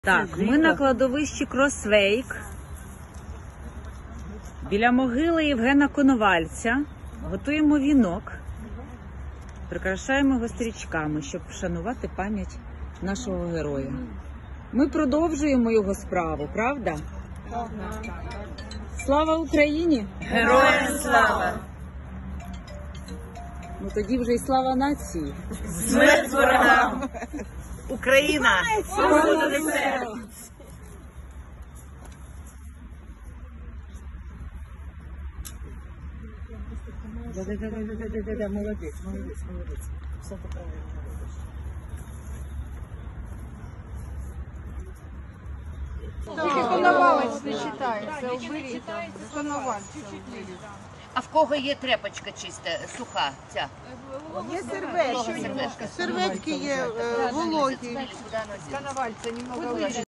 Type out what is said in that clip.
Так, ми на кладовищі Кросвейк, біля могили Євгена Коновальця. Готуємо вінок, прикрашаємо його стрічками, щоб вшанувати пам'ять нашого героя. Ми продовжуємо його справу, правда? Слава Україні! Героям слава! Ну тоді вже й слава нації! Смерть ворогам! Україна! Свободу несе! Молодець. Все ти правильно робиш. Тільки Коновалець не читається, уберіть. Коновалець. А в кого є тряпочка чиста, суха ця? Є серветки. Серветки є вологі. Куди носити? Коновальця немного.